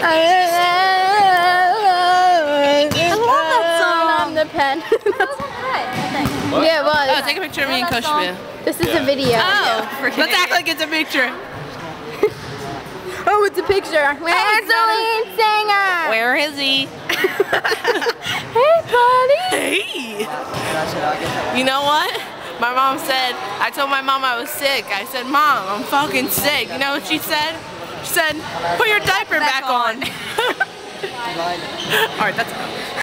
love that song. I'm the pen. Yeah, it was. Oh, take a picture of me and Kushman. This is a video. Oh, let's act like it's a picture. Oh, it's a picture. Where's the lead singer? Where is he? Hey, buddy. Hey. You know what? My mom said, I told my mom I was sick. I said, Mom, I'm fucking sick. You know what she said? She said, put your diaper back on. Alright, that's enough.